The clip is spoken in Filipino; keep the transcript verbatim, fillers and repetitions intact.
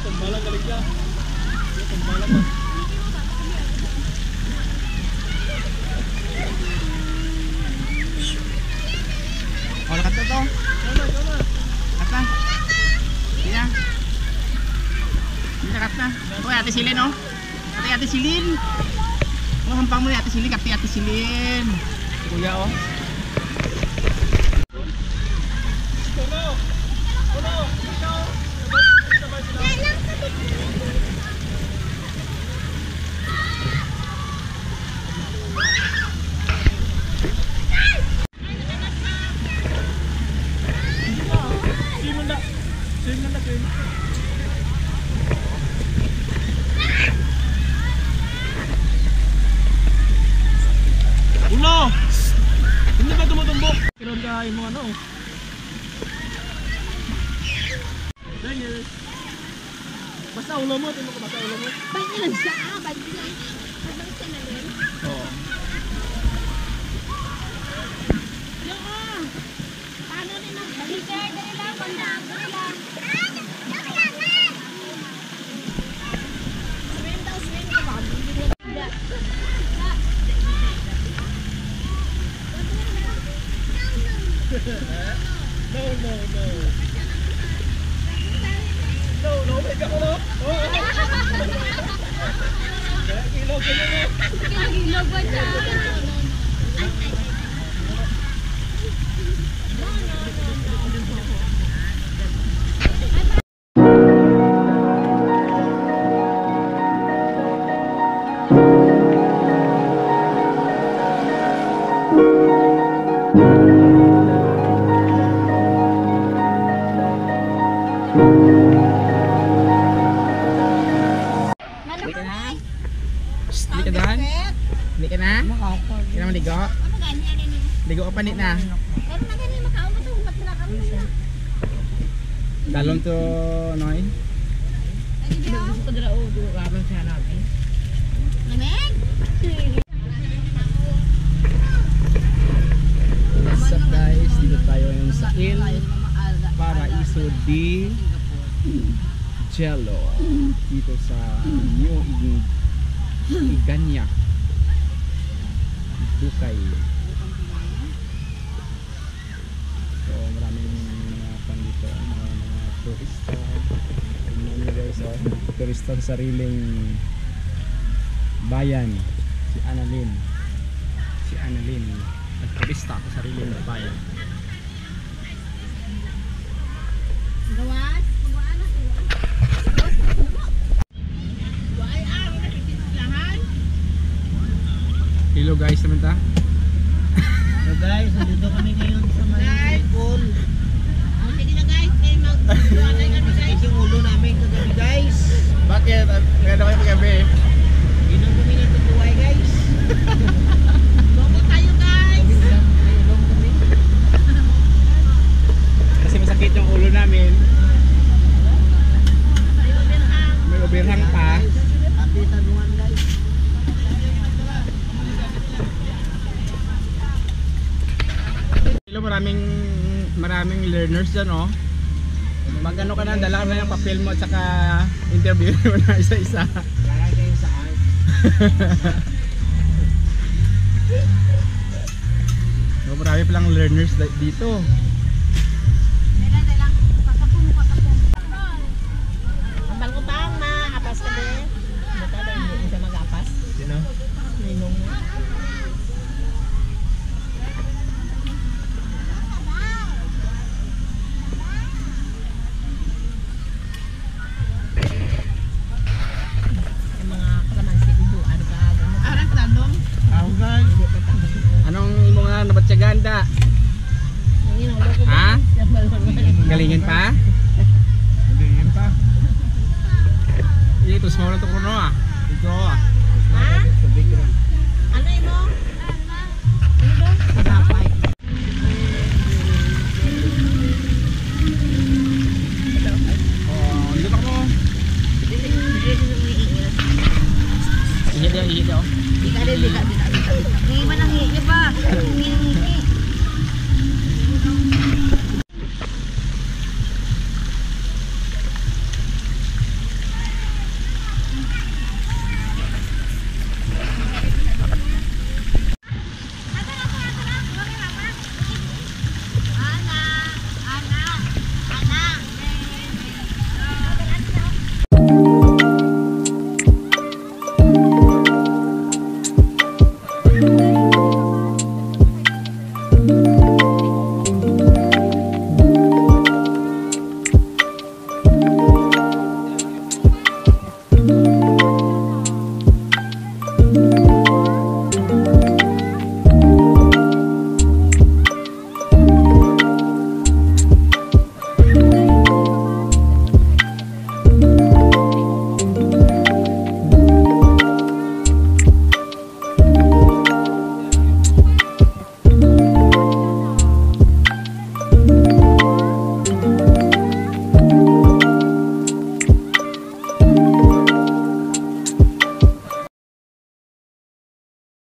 Tumbalang galing siya. Tumbalang pa. Oh, lakat na to. Lakat na. Hindi na. Hindi lakat na. Uy, Ate Silin oh. Ate Ate Silin. Oh, hampang mo ni Ate Silin. Kapti Ate Silin. Kuya oh. Tulo! Tulo! Ikaw! Sabay sila. Sino na? Sino na kayo? Ulo! Hindi ba tumutumbok? Kiron ka yung mga ano? Daniel! Basta ulo mo, tingnan ko basta ulo mo. Balik lang siya, balik lang. Balik ka na rin. Oo. Yung ah! Paano rin ang balik? Dali lang, banda. Dali lang. Swim daw, swim ka ba? No, no, no. No, no, wait ako no. Oh. Kilog ka na. Kilog ba siya? Hindi ka na? Hindi ka doon? Hindi ka na? Hindi ka naman ligo? Ano ganyan ini? Ligo ka pa nit na. Pero na ganyan makaon mo to, humat na kami siya. Dalon to, Noy? Gusto ko dira o, ramen siya namin. Lamig? What's up guys? Dito tayo ngayon sa Il Paraiso di Jello. Dito sa New Iganya, Ducay. So maraming mga fan dito, mga, mga turista. Tingnan nyo guys, oh, turista sa sariling bayan. Si Annalyn. Si Annalyn. Nagturista sa sariling bayan. Gawas? Magwaan na to. Why ang nakikisilahan? Hello guys, naman ta? So guys, nandito kami ngayon sa Manila Pool. Oh, sige na guys, kayo mag-duwanay kami guys. Yung ulo namin kagabi guys. Bakit? Kaya na kayo paggabi? Inom kami ng tutuway guys. Logo tayo guys. Inom kami. Kasi masakit yung ulo namin. May ubirhang pa. Happy tanuan guys. Hello, maraming maraming learners dyan, oh. Mag-ano ka na, dala ka na yung papel mo at saka interview mo na isa-isa. Kaya kayo sa art. So, marami palang learners dito. Dala, dala. Pasapong, pasapong. Ang balko tang na, apas ka din. Bata na, hindi siya mag-apas. Sino? Ninong mo. Yung mga kalamansi, ibuan ka. Aras tanong. Ako guys. Anong imo nga nabatsaganda? Ha? Galingin pa? Galingin pa? Ito, small na ito kuno ah. Ito ah. Ha? Ano imo? Ano ba? Kapay. Oh, dito ako. Ihit daw, ihit daw. Di ka rin, di ka rin.